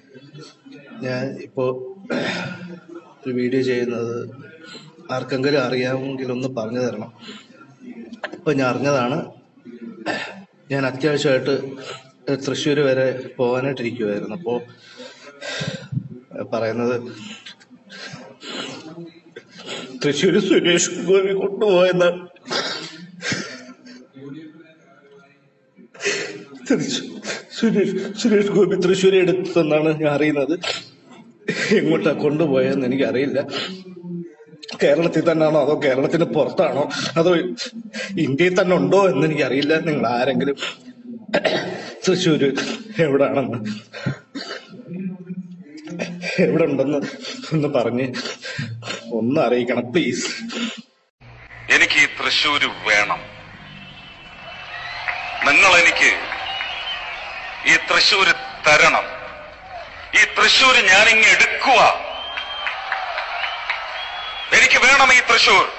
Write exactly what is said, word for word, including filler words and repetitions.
ഞാൻ ഇപ്പോൾ ഒരു വീഡിയോ ചെയ്യുന്നത് ആർക്കെങ്കിലും അറിയാമെങ്കിൽ ഒന്ന് പറഞ്ഞു തരണം. ഇപ്പം ഞാൻ അറിഞ്ഞതാണ്, ഞാൻ അത്യാവശ്യമായിട്ട് തൃശ്ശൂർ വരെ പോകാനായിട്ടിരിക്കുമായിരുന്നു. അപ്പോൾ പറയുന്നത് തൃശ്ശൂർ സുരേഷ് ഗോപി കൊണ്ടുപോയെന്ന്. സുരേഷ് സുരേഷ് ഗോപി തൃശ്ശൂർ എടുത്തെന്നാണ് ഞാൻ അറിയുന്നത്. എങ്ങോട്ടാ കൊണ്ടുപോയെന്ന് എനിക്കറിയില്ല. കേരളത്തിൽ തന്നെയാണോ അതോ കേരളത്തിന് പുറത്താണോ അതോ ഇന്ത്യയിൽ തന്നെ ഉണ്ടോ എന്ന് എനിക്കറിയില്ല. നിങ്ങൾ ആരെങ്കിലും തൃശ്ശൂര് എവിടാണെന്ന് എവിടെ ഉണ്ടെന്ന് ഒന്ന് പറഞ്ഞ് ഒന്ന് അറിയിക്കണം പ്ലീസ്. എനിക്ക് ഈ തൃശ്ശൂര് വേണം. നിങ്ങൾ എനിക്ക് ഈ തൃശ്ശൂര് തരണം. ഈ തൃശ്ശൂര് ഞാനിങ്ങ് എടുക്കുക. എനിക്ക് വേണം ഈ തൃശ്ശൂർ.